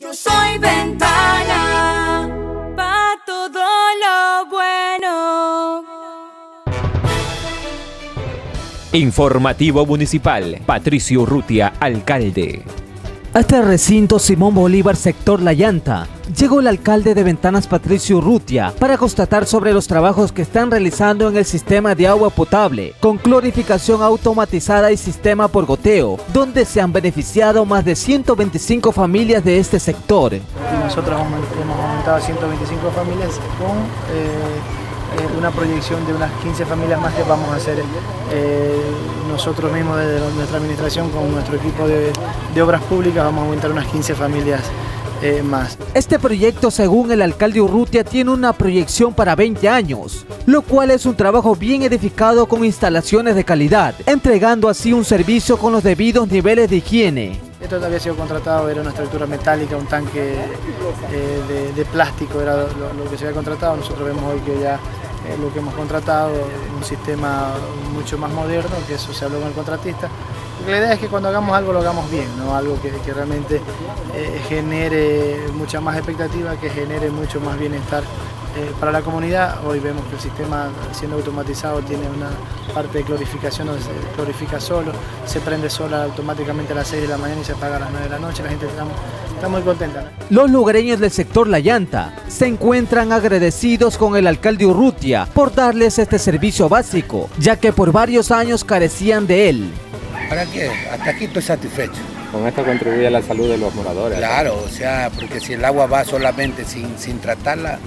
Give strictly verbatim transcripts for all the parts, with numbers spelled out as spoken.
Yo soy ventana pa' todo lo bueno. Informativo Municipal, Patricio Urrutia, alcalde. A este recinto Simón Bolívar, sector La Llanta, llegó el alcalde de Ventanas, Patricio Urrutia, para constatar sobre los trabajos que están realizando en el sistema de agua potable, con clorificación automatizada y sistema por goteo, donde se han beneficiado más de ciento veinticinco familias de este sector. Nosotros hemos aumentado a ciento veinticinco familias con eh, eh, una proyección de unas quince familias más que vamos a hacer eh, nosotros mismos desde nuestra administración con nuestro equipo de, de obras públicas. Vamos a aumentar unas quince familias eh, más. Este proyecto, según el alcalde Urrutia, tiene una proyección para veinte años, lo cual es un trabajo bien edificado con instalaciones de calidad, entregando así un servicio con los debidos niveles de higiene. Esto había sido contratado, era una estructura metálica, un tanque eh, de, de plástico, era lo, lo que se había contratado. Nosotros vemos hoy que ya eh, lo que hemos contratado, un sistema mucho más moderno, que eso se habló con el contratista. Porque la idea es que cuando hagamos algo lo hagamos bien, ¿no? Algo que, que realmente eh, genere mucha más expectativa, que genere mucho más bienestar eh, para la comunidad. Hoy vemos que el sistema, siendo automatizado, tiene una parte de clorificación donde se clorifica solo, se prende sola automáticamente a las seis de la mañana y se apaga a las nueve de la noche. La gente está, está muy contenta, ¿no? Los lugareños del sector La Llanta se encuentran agradecidos con el alcalde Urrutia por darles este servicio básico, ya que por varios años carecían de él. ¿Para qué? Hasta aquí estoy satisfecho. Con esto contribuye a la salud de los moradores. Claro, o sea, porque si el agua va solamente sin, sin tratarla,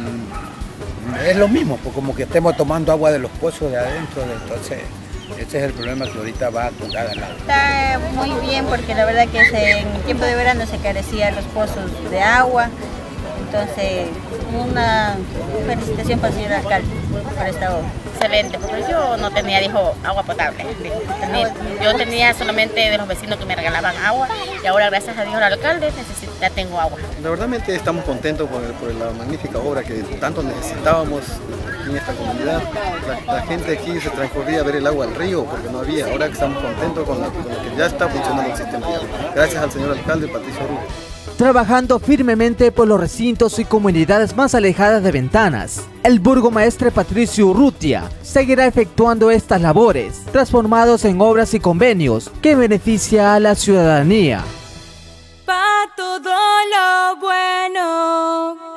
no, no, es lo mismo, pues como que estemos tomando agua de los pozos de adentro, entonces ese es el problema, que ahorita va a curar al agua. Está muy bien porque la verdad que se, en el tiempo de verano se carecían los pozos de agua, entonces una felicitación para el señor alcalde por esta obra. Excelente, porque yo no tenía, dijo, agua potable. Yo tenía solamente de los vecinos que me regalaban agua y ahora, gracias a Dios, al alcalde, ya tengo agua. La verdadmente estamos contentos por, por la magnífica obra que tanto necesitábamos en esta comunidad. La, la gente aquí se transcurría a ver el agua al río porque no había. Ahora que estamos contentos con, la, con lo que ya está funcionando el sistema de agua. Gracias al señor alcalde Patricio Urrutia. Trabajando firmemente por los recintos y comunidades más alejadas de Ventanas, el burgomaestre Patricio Urrutia seguirá efectuando estas labores, transformados en obras y convenios que beneficia a la ciudadanía. Pa' todo lo bueno.